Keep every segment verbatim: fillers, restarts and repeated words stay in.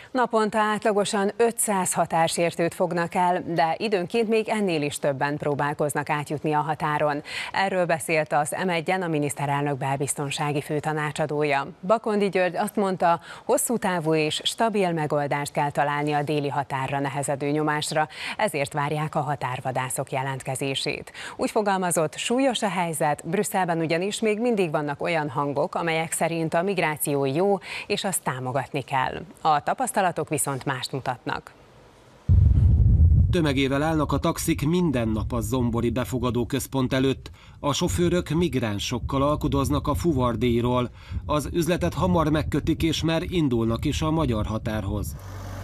Naponta átlagosan ötszáz határsértőt fognak el, de időnként még ennél is többen próbálkoznak átjutni a határon. Erről beszélt az em egyen a miniszterelnök belbiztonsági főtanácsadója. Bakondi György azt mondta, hosszú távú és stabil megoldást kell találni a déli határra nehezedő nyomásra, ezért várják a határvadászok jelentkezését. Úgy fogalmazott, súlyos a helyzet, Brüsszelben ugyanis még mindig vannak olyan hangok, amelyek szerint a migráció jó, és azt támogatni kell. A tapasztalatok viszont mást mutatnak. Tömegével állnak a taxik minden nap a zombori befogadó központ előtt. A sofőrök migránsokkal alkudoznak a fuvardíjról. Az üzletet hamar megkötik, és már indulnak is a magyar határhoz.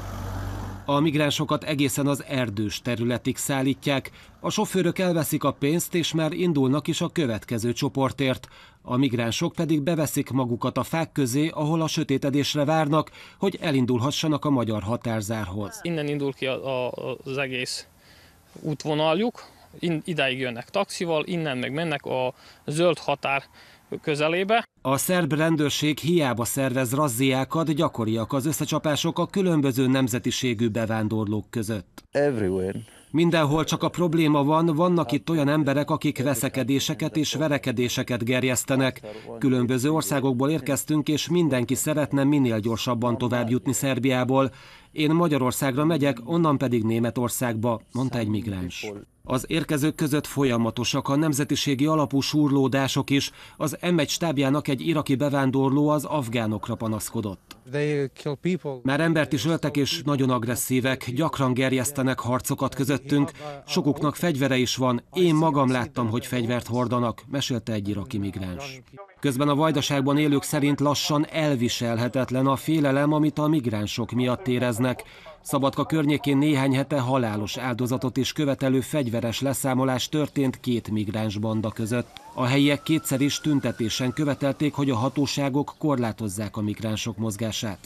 A migránsokat egészen az erdős területig szállítják. A sofőrök elveszik a pénzt, és már indulnak is a következő csoportért. A migránsok pedig beveszik magukat a fák közé, ahol a sötétedésre várnak, hogy elindulhassanak a magyar határzárhoz. Innen indul ki a, a, az egész útvonaljuk, idáig jönnek taxival, innen meg mennek a zöld határ közelébe. A szerb rendőrség hiába szervez razziákat, gyakoriak az összecsapások a különböző nemzetiségű bevándorlók között. Everywhere. Mindenhol csak a probléma van, vannak itt olyan emberek, akik veszekedéseket és verekedéseket gerjesztenek. Különböző országokból érkeztünk, és mindenki szeretne minél gyorsabban tovább jutni Szerbiából. Én Magyarországra megyek, onnan pedig Németországba, mondta egy migráns. Az érkezők között folyamatosak a nemzetiségi alapú súrlódások is. Az em egy stábjának egy iraki bevándorló az afgánokra panaszkodott. Már embert is öltek, és nagyon agresszívek, gyakran gerjesztenek harcokat közöttünk. Sokuknak fegyvere is van, én magam láttam, hogy fegyvert hordanak, mesélte egy iraki migráns. Közben a Vajdaságban élők szerint lassan elviselhetetlen a félelem, amit a migránsok miatt éreznek. Szabadka környékén néhány hete halálos áldozatot is követelő fegyveres leszámolás történt két migráns banda között. A helyiek kétszer is tüntetésen követelték, hogy a hatóságok korlátozzák a migránsok mozgását.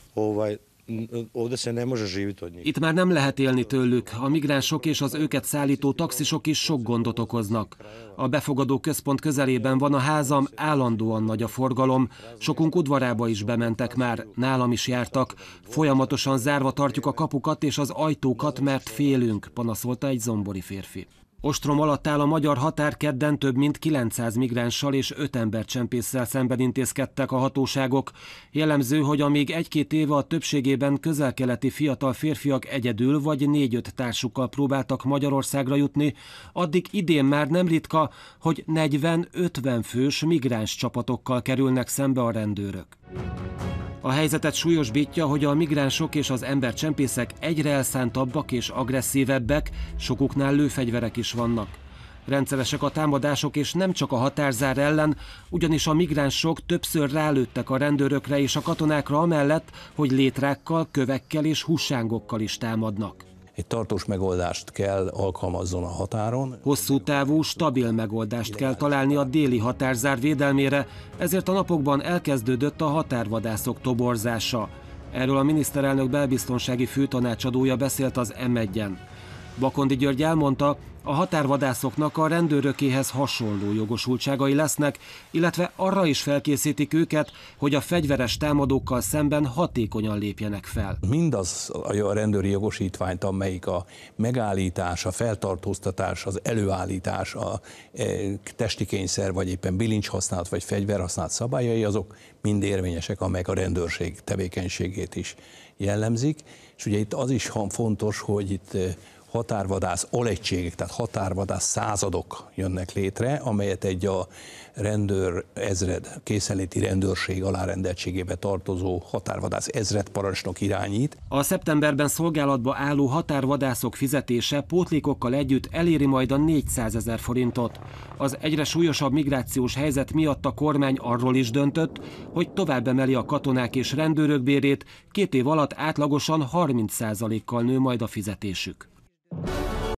Itt már nem lehet élni tőlük, a migránsok és az őket szállító taxisok is sok gondot okoznak. A befogadó központ közelében van a házam, állandóan nagy a forgalom, sokunk udvarába is bementek már, nálam is jártak. Folyamatosan zárva tartjuk a kapukat és az ajtókat, mert félünk, panaszolta egy zombori férfi. Ostrom alatt áll a magyar határ, kedden több mint kilencszáz migránssal és öt embercsempésszel szemben intézkedtek a hatóságok. Jellemző, hogy amíg egy-két éve a többségében közel-keleti fiatal férfiak egyedül vagy négy-öt társukkal próbáltak Magyarországra jutni, addig idén már nem ritka, hogy negyven-ötven fős migráns csapatokkal kerülnek szembe a rendőrök. A helyzetet súlyosbítja, hogy a migránsok és az embercsempészek egyre elszántabbak és agresszívebbek, sokuknál lőfegyverek is vannak. Rendszeresek a támadások, és nem csak a határzár ellen, ugyanis a migránsok többször rálőttek a rendőrökre és a katonákra amellett, hogy létrákkal, kövekkel és hússángokkal is támadnak. Egy tartós megoldást kell alkalmazzon a határon. Hosszú távú, stabil megoldást kell találni a déli határzár védelmére, ezért a napokban elkezdődött a határvadászok toborzása. Erről a miniszterelnök belbiztonsági főtanácsadója beszélt az em egyen. Bakondi György elmondta, a határvadászoknak a rendőrökéhez hasonló jogosultságai lesznek, illetve arra is felkészítik őket, hogy a fegyveres támadókkal szemben hatékonyan lépjenek fel. Mindaz a rendőri jogosítványt, amelyik a megállítás, a feltartóztatás, az előállítás, a testi kényszer, vagy éppen bilincs-használat, vagy fegyverhasználat szabályai, azok mind érvényesek, amelyek a rendőrség tevékenységét is jellemzik. És ugye itt az is fontos, hogy itt határvadász alegységek, tehát határvadász századok jönnek létre, amelyet egy a rendőr ezred, készenléti rendőrség alárendeltségébe tartozó határvadász ezredparancsnok irányít. A szeptemberben szolgálatba álló határvadászok fizetése pótlékokkal együtt eléri majd a négyszázezer forintot. Az egyre súlyosabb migrációs helyzet miatt a kormány arról is döntött, hogy tovább emeli a katonák és rendőrök bérét, két év alatt átlagosan harminc százalékkal nő majd a fizetésük.